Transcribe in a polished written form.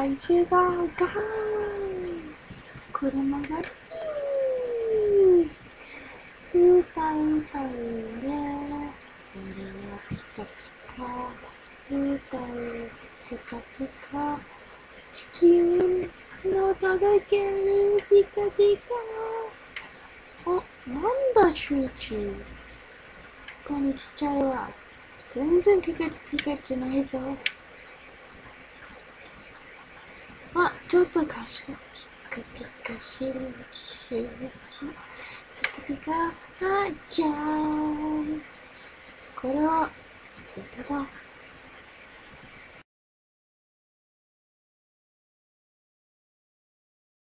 怪獣がガーン、車がうたうたうね、俺はピカピカ、うたうピカピカ、地球の届けるピカピカ。あ、なんだ集中。ここに来ちゃうわ。全然ピカピカじゃないぞ。あ、ちょっと貸して。ピカピカ集中集中。ピカピカ、あ、じゃーん。これは歌だ。